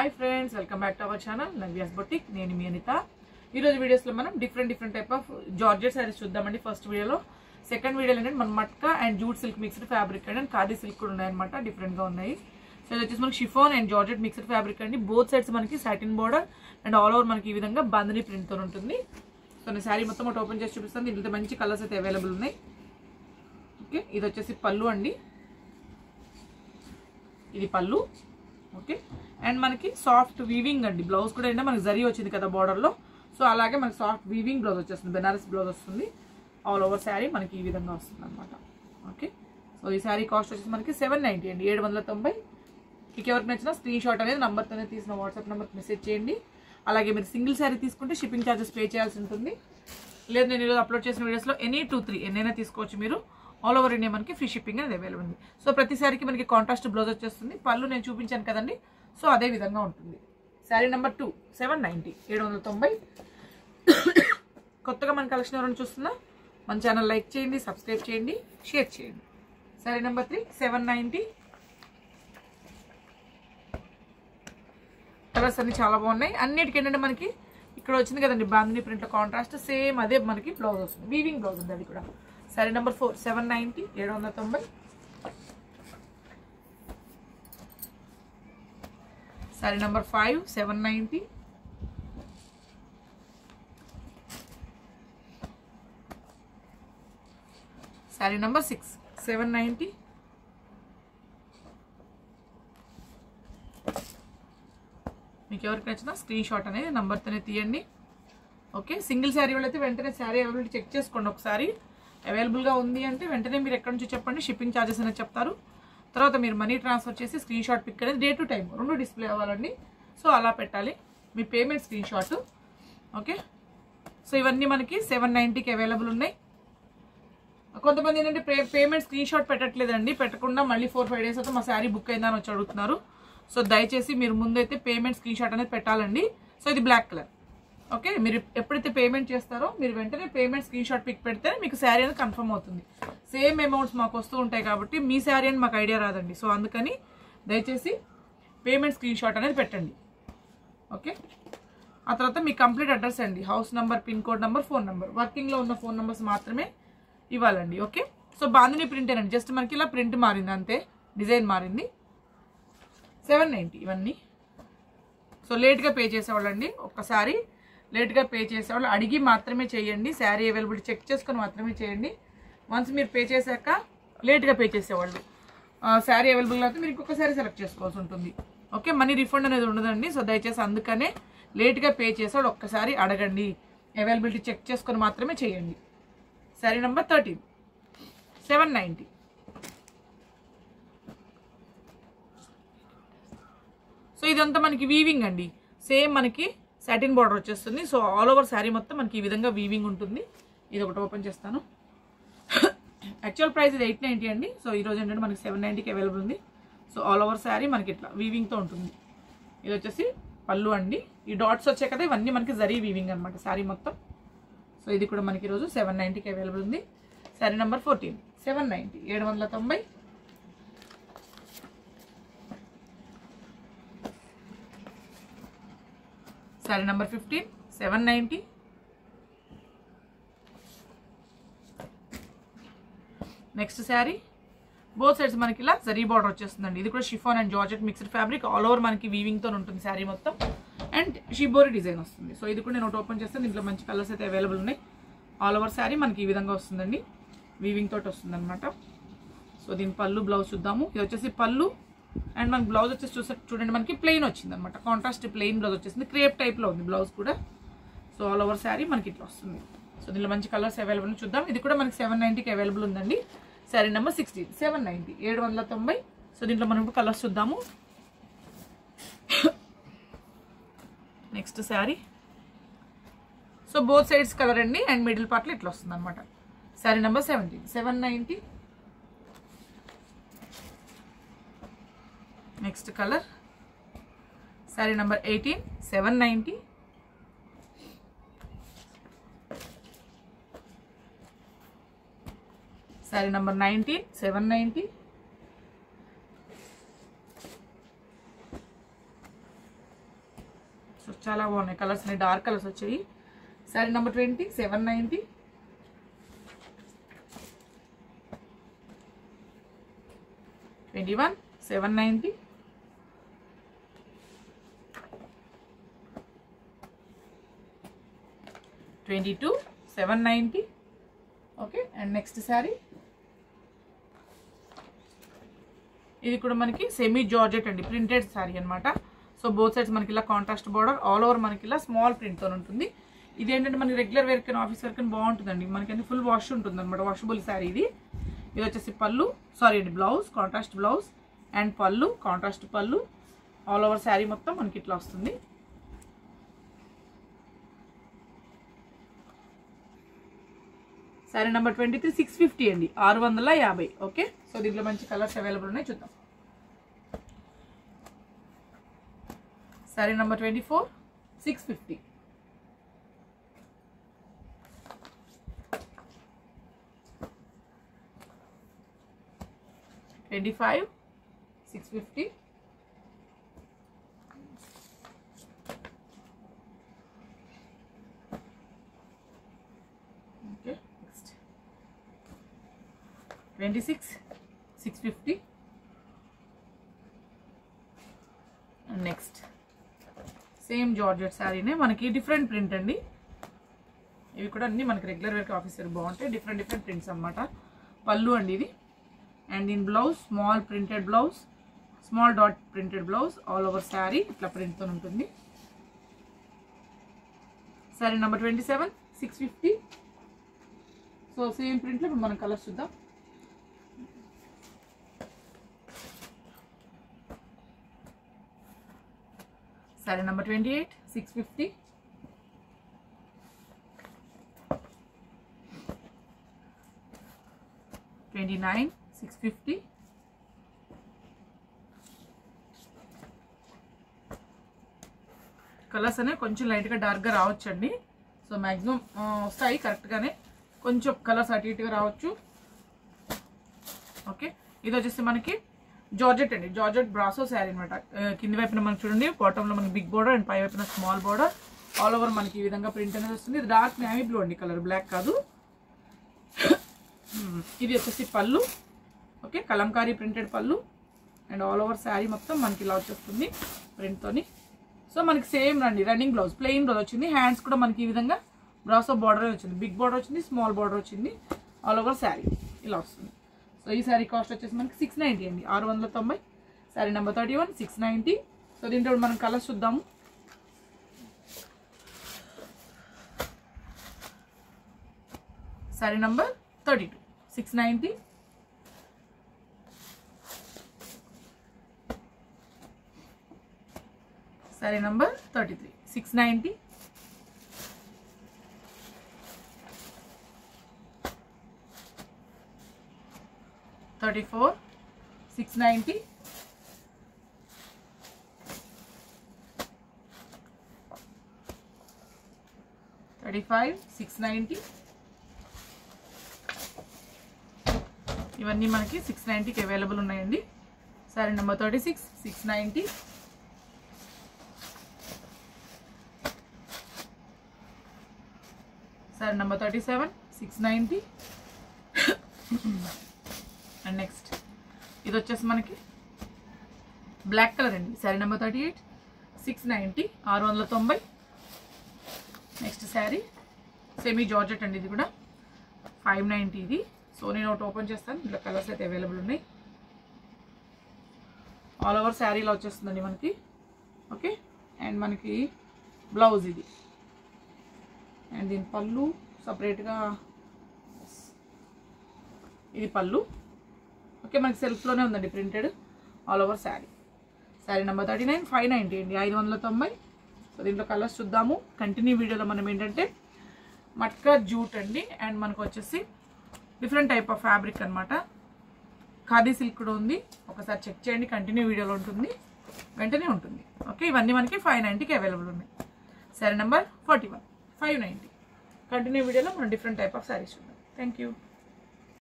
Hi friends, welcome back to our channel Navya's Boutique. నేను మీ అనిత. ఈ రోజు వీడియోస్ లో మనం different type of georgette saris చూద్దామండి. ఫస్ట్ వీడియోలో సెకండ్ వీడియోలో ఏంటంటే మన matka and jute silk mixed fabric and khadi silk కూడా ఉన్నాయన్నమాట. డిఫరెంట్ గా ఉన్నాయి. సో ఇది వచ్చేసి మనకి chiffon and georgette mixed fabric అండి. బోత్ సైడ్స్ మనకి satin border and all over మనకి ఈ విధంగా బందిని ప్రింట్ తో ఉంటుంది. సో నేను సారీ మొత్తం ఒకటి ఓపెన్ చేసి చూపిస్తాను. దీంట్లో మంచి కలర్స్ అయితే అవైలబుల్ ఉన్నాయి. ఓకే, ఇది వచ్చేసి పళ్ళు అండి. ఇది పళ్ళు. ఓకే, అండ్ మనకి సాఫ్ట్ వీవింగ్ అండి. బ్లౌజ్ కూడా ఏంటంటే మనకి జరీ వచ్చింది కదా బార్డర్ లో. సో అలాగే మనకి సాఫ్ట్ వీవింగ్ బ్లౌజ్ వచ్చేస్తుంది. బెనారస్ బ్లౌజ్ వస్తుంది. ఆల్ ఓవర్ శారీ మనకి ఈ విధంగా వస్తుంది అనమాట. ఓకే, సో ఈ శారీ కాస్ట్ వచ్చేసి మనకి 790 అండి, 790. మీకు ఎవరికి నచ్చిన స్క్రీన్ షాట్ అనేది నంబర్తోనే తీసిన వాట్సాప్ నెంబర్కి మెసేజ్ చేయండి. అలాగే మీరు సింగిల్ శారీ తీసుకుంటే షిప్పింగ్ ఛార్జెస్ పే చేయాల్సి ఉంటుంది. లేదు నేను ఈరోజు అప్లోడ్ చేసిన వీడియోస్లో ఎనీ 2-3 ఎన్నైనా తీసుకోవచ్చు మీరు. ఆల్ ఓవర్ ఇండియా మనకి ఫ్రీ షిప్పింగ్ అనేది అవైలబుల్ ఉంది. సో ప్రతి శారీకి మనకి కాంట్రాస్ట్ బ్లౌజ్ వచ్చేస్తుంది. పళ్ళు నేను చూపించాను కదండి, సో అదే విధంగా ఉంటుంది. శారీ నెంబర్ 2 790, 790. కొత్తగా మన కలెక్షన్ ఎవరైనా చూస్తున్నా మన ఛానల్ లైక్ చేయండి, సబ్స్క్రైబ్ చేయండి, షేర్ చేయండి. శారీ నెంబర్ 3 790. కలర్స్ అన్ని చాలా బాగున్నాయి. అన్నిటికీ ఏంటంటే మనకి ఇక్కడ వచ్చింది కదండి బాందిని ప్రింట్ కాంట్రాస్ట్, సేమ్ అదే మనకి బ్లౌజ్ వస్తుంది. వీవింగ్ బ్లౌజ్ ఉంది అది కూడా. Sari number 4 790, 790. Sari number 5 790. Sari number 6 790. మీకు ఎవరికి నచ్చినా స్క్రీన్ షాట్ అనేది నంబర్తోనే తీయండి. ఓకే, సింగిల్ శారీ వాళ్ళైతే వెంటనే శారీ అవైలబిలిటీ చెక్ చేసుకోండి. ఒకసారి అవైలబుల్గా ఉంది అంటే వెంటనే మీరు ఎక్కడి నుంచి చెప్పండి, షిప్పింగ్ ఛార్జెస్ అనేది చెప్తారు. తర్వాత మీరు మనీ ట్రాన్స్ఫర్ చేసి స్క్రీన్ షాట్ పిక్ అనేది డే టు టైం 2 డిస్ప్లే అవ్వాలండి. సో అలా పెట్టాలి మీ payment screenshot. Okay, so ఇవన్నీ మనకి 790కి అవైలబుల్ ఉన్నాయి. కొంతమంది ఏంటంటే పేమెంట్ స్క్రీన్ షాట్ పెట్టట్లేదండి. పెట్టకుండా మళ్ళీ 4-5 డేస్ అయితే మా శారీ బుక్ అయిందని వచ్చి అడుగుతున్నారు. సో దయచేసి మీరు ముందైతే పేమెంట్ స్క్రీన్ షాట్ అనేది పెట్టాలండి. సో ఇది బ్లాక్ కలర్. ఓకే, మీరు ఎప్పుడైతే పేమెంట్ చేస్తారో మీరు వెంటనే పేమెంట్ స్క్రీన్ షాట్ పిక్ పెడితే మీకు శారీ అనేది కన్ఫర్మ్ అవుతుంది. సేమ్ అమౌంట్స్ మాకు వస్తూ ఉంటాయి కాబట్టి మీ శారీ అని మాకు ఐడియా రాదండి. సో అందుకని దయచేసి పేమెంట్ స్క్రీన్ షాట్ అనేది పెట్టండి. ఓకే, ఆ తర్వాత మీ కంప్లీట్ అడ్రస్ అండి, house number, pin code number, phone number, వర్కింగ్లో ఉన్న ఫోన్ నెంబర్స్ మాత్రమే ఇవ్వాలండి. ఓకే, సో బాందిని ప్రింటేనండి, జస్ట్ మనకి ఇలా ప్రింట్ మారింది అంతే, డిజైన్ మారింది. 790 ఇవన్నీ. సో లేట్గా పే చేసేవాళ్ళండి, ఒక్కసారి లేట్గా పే చేసేవాళ్ళు అడిగి మాత్రమే చేయండి. శారీ అవైలబిలిటీ చెక్ చేసుకొని మాత్రమే చేయండి. వన్స్ మీరు పే చేశాక లేట్గా పే చేసేవాళ్ళు శారీ అవైలబుల్గా అయితే మీరు ఇంకొక శారీ సెలెక్ట్ చేసుకోవాల్సి ఉంటుంది. ఓకే, మనీ రిఫండ్ అనేది ఉండదండి. సో దయచేసి అందుకనే లేట్గా పే చేసేవాళ్ళు ఒక్కసారి అడగండి, అవైలబిలిటీ చెక్ చేసుకొని మాత్రమే చేయండి. శారీ నెంబర్ 13 790. సో ఇదంతా మనకి వీవింగ్ అండి. సేమ్ మనకి సాటిన్ బార్డర్ వచ్చేస్తుంది. సో ఆల్ ఓవర్ శారీ మొత్తం మనకి ఈ విధంగా వీవింగ్ ఉంటుంది. ఇది ఒకటి ఓపెన్ చేస్తాను. యాక్చువల్ ప్రైస్ ఇది 890 అండి. సో ఈరోజు ఏంటంటే మనకి 790కి అవైలబుల్ ఉంది. సో ఆల్ ఓవర్ శారీ మనకి ఇట్లా వీవింగ్తో ఉంటుంది. ఇది వచ్చేసి పళ్ళు అండి. ఈ డాట్స్ వచ్చాయి కదా, ఇవన్నీ మనకి జరీ వీవింగ్ అనమాట శారీ మొత్తం. సో ఇది కూడా మనకి ఈరోజు 790కి అవైలబుల్ ఉంది. Sari number 14 790, 790. Sari number 15 790. Next sari both sides మనకి ఇలా జరీ బార్డర్ వచ్చేస్తుందండి. ఇది కూడా chiffon and georgette mixed fabric, all over మనకి వీవింగ్తో ఉంటుంది శారీ మొత్తం. అండ్ షిబోరి డిజైన్ వస్తుంది. సో ఇది కూడా నేను ఒకటి ఓపెన్ చేస్తాను. దీంట్లో మంచి కలర్స్ అయితే అవైలబుల్ ఉన్నాయి. ఆల్ ఓవర్ శారీ మనకి ఈ విధంగా వస్తుందండి, వీవింగ్ తోటి వస్తుంది అనమాట. సో దీని పళ్ళు బ్లౌజ్ చూద్దాము. ఇది వచ్చేసి పళ్ళు అండ్ మనకి బ్లౌజ్ వచ్చేసి చూడండి మనకి ప్లెయిన్ వచ్చింది అనమాట. కాంట్రాస్ట్ ప్లెయిన్ బ్లౌజ్ వచ్చేసింది. క్రేప్ టైప్లో ఉంది బ్లౌజ్ కూడా. సో ఆల్ ఓవర్ శారీ మనకి ఇట్లా వస్తుంది. సో దీనిలో మంచి కలర్స్ అవైలబుల్ చూద్దాం. ఇది కూడా మనకి 790కి అవైలబుల్ ఉందండి. శారీ నెంబర్ 16 790, 790. సో దీంట్లో మనం ఇప్పుడు కలర్స్ చూద్దాము. Next sari. So both sides colour అండి అండ్ మిడిల్ పార్ట్లో ఇట్లా వస్తుంది అనమాట. Sari number 17 790. Next colour sari number 18 790. Sari number 19 790. So చాలా బాగున్నాయి కలర్స్ అన్ని, డార్క్ కలర్స్ వచ్చాయి. శారీ నెంబర్ 20 790. 21 790. 22 790. ఓకే, అండ్ నెక్స్ట్ శారీ ఇది కూడా మనకి సెమీ జార్జెట్ అండి, ప్రింటెడ్ శారీ అనమాట. సో బోత్ సైడ్స్ మనకి ఇలా కాంట్రాస్ట్ బార్డర్, ఆల్ ఓవర్ మనకి ఇలా స్మాల్ ప్రింట్తో ఉంటుంది. ఇది ఏంటంటే మనకి రెగ్యులర్ వేర్ కానీ ఆఫీస్ వేర్ కానీ బాగుంటుందండి. మనకి ఫుల్ వాష్ ఉంటుంది అనమాట, వాషబుల్ శారీ ఇది. ఇది వచ్చేసి పళ్ళు, సారీ అండి blouse, contrast blouse and pallu, contrast pallu. All over sari మొత్తం మనకి ఇట్లా వస్తుంది. శారీ నెంబర్ 23 650 అండి, 650. ఓకే, సో దీంట్లో మంచి కలర్స్ అవైలబుల్ ఉన్నాయి, చూద్దాం. Sari number 24 650. 25 650. Okay, next 26 650. And next same georgette శారీనే, మనకి డిఫరెంట్ ప్రింట్ అండి. ఇవి కూడా అన్ని మనకి రెగ్యులర్ వేర్ ఆఫీస్ వేర్ బాగుంటాయి, డిఫరెంట్ డిఫరెంట్ ప్రింట్స్ అనమాట. పళ్ళు అండి ఇది, అండ్ దీని blouse small printed blouse, small dot printed blouse. All over sari ఇట్లా ప్రింట్తో ఉంటుంది. శారీ నెంబర్ 27 650. సో సేమ్ ప్రింట్లో ఇప్పుడు మనం కలర్స్ చూద్దాం. శారీ నెంబర్ 28 650. 29 650. కలర్స్ అనేవి కొంచెం లైట్గా డార్క్గా రావచ్చండి. సో మ్యాక్సిమం వస్తాయి కరెక్ట్గానే, కొంచెం కలర్స్ అటు ఇటుగా రావచ్చు. ఓకే, ఇది వచ్చేసి మనకి జార్జెట్ అండి, జార్జెట్ బ్రాసో శారీ అనమాట. కింది వైపున మనకి చూడండి, బాటంలో మనకి బిగ్ బోర్డర్ అండ్ పై వైపున స్మాల్ బోర్డర్. ఆల్ ఓవర్ మనకి ఈ విధంగా ప్రింట్ అనేది వస్తుంది. ఇది డార్క్ నేవీ బ్లూ అండి కలర్, బ్లాక్ కాదు. ఇది వచ్చేసి pallu. Okay, kalamkari printed pallu and all over sari మొత్తం మనకి ఇలా వచ్చేస్తుంది ప్రింట్తోని. సో మనకి సేమ్ రండి, రన్నింగ్ బ్లౌజ్, ప్లెయిన్ బ్లౌజ్ వచ్చింది. హ్యాండ్స్ కూడా మనకి ఈ విధంగా బ్రాసో బార్డర్ వచ్చింది, బిగ్ బార్డర్ వచ్చింది, స్మాల్ బార్డర్ వచ్చింది. ఆల్ ఓవర్ శారీ ఇలా వస్తుంది. సో ఈ శారీ కాస్ట్ వచ్చేసి మనకి 690 అండి, 690. శారీ నెంబర్ 31 690. సో దీంట్లో మనం కలర్స్ చూద్దాము. శారీ నెంబర్ 32 690. శారీ నెంబర్ 33 690. 34 690. 35 690. ఇవన్నీ మనకి 690కి అవైలబుల్ ఉన్నాయండి. Sari number 36 690. Sari number 37 690. And next ఇది వచ్చేసి మనకి బ్లాక్ కలర్ అండి. Sari number 38 690 690. Next sari semi georgette అండి, ఇది కూడా 590 ఇది. సో నేను ఒకటి ఓపెన్ చేస్తాను, ఇట్లా కలర్స్ అయితే అవైలబుల్ ఉన్నాయి. ఆల్ ఓవర్ శారీలో వచ్చేస్తుందండి మనకి. ఓకే, అండ్ మనకి బ్లౌజ్ ఇది, అండ్ దీని పళ్ళు సపరేట్గా, ఇది పళ్ళు. ఓకే, మనకి సెల్ఫ్లోనే ఉందండి printed all over sari. Sari number 39 590 అండి, 590. సో దీంట్లో కలర్స్ చూద్దాము. కంటిన్యూ వీడియోలో మనం ఏంటంటే మట్కా జూట్ అండి, అండ్ మనకు వచ్చేసి డిఫరెంట్ టైప్ ఆఫ్ ఫ్యాబ్రిక్ అనమాట. ఖాదీ సిల్క్ కూడా ఉంది, ఒకసారి చెక్ చేయండి. కంటిన్యూ వీడియోలో ఉంటుంది, వెంటనే ఉంటుంది. ఓకే, ఇవన్నీ మనకి 590కి అవైలబుల్ ఉన్నాయి. శారీ నెంబర్ 41 590. కంటిన్యూ వీడియోలో మనం డిఫరెంట్ టైప్ ఆఫ్ శారీస్ చూద్దాం. Thank you.